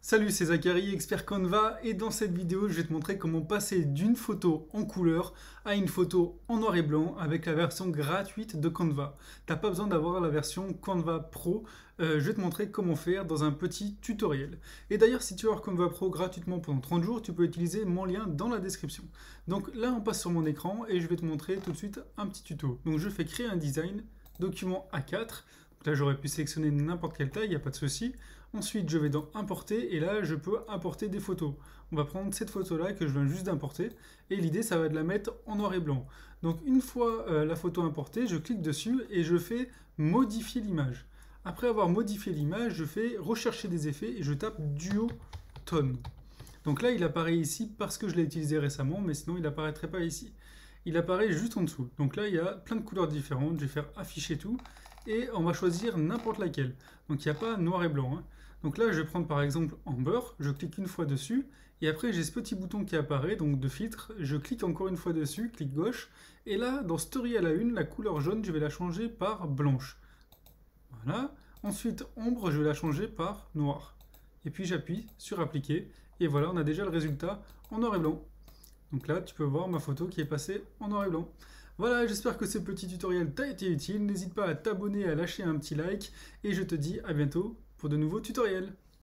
Salut, c'est Zachary, expert Canva, et dans cette vidéo, je vais te montrer comment passer d'une photo en couleur à une photo en noir et blanc avec la version gratuite de Canva. T'as pas besoin d'avoir la version Canva Pro, je vais te montrer comment faire dans un petit tutoriel. Et d'ailleurs, si tu veux avoir Canva Pro gratuitement pendant 30 jours, tu peux utiliser mon lien dans la description. Donc là, on passe sur mon écran et je vais te montrer tout de suite un petit tuto. Donc je fais créer un design, document A4. Là, j'aurais pu sélectionner n'importe quelle taille, il n'y a pas de souci. Ensuite, je vais dans Importer et là, je peux importer des photos. On va prendre cette photo-là que je viens juste d'importer et l'idée, ça va de la mettre en noir et blanc. Donc, une fois la photo importée, je clique dessus et je fais modifier l'image. Après avoir modifié l'image, je fais rechercher des effets et je tape duotone. Donc là, il apparaît ici parce que je l'ai utilisé récemment, mais sinon, il n'apparaîtrait pas ici. Il apparaît juste en dessous. Donc là, il y a plein de couleurs différentes. Je vais faire afficher tout et on va choisir n'importe laquelle. Donc il n'y a pas noir et blanc, hein. Donc là, je vais prendre par exemple Amber, je clique une fois dessus, et après j'ai ce petit bouton qui apparaît, donc de filtre, je clique encore une fois dessus, clic gauche, et là, dans Story à la une, la couleur jaune, je vais la changer par blanche. Voilà. Ensuite, ombre, je vais la changer par noir. Et puis j'appuie sur appliquer, et voilà, on a déjà le résultat en noir et blanc. Donc là, tu peux voir ma photo qui est passée en noir et blanc. Voilà, j'espère que ce petit tutoriel t'a été utile. N'hésite pas à t'abonner, à lâcher un petit like. Et je te dis à bientôt pour de nouveaux tutoriels.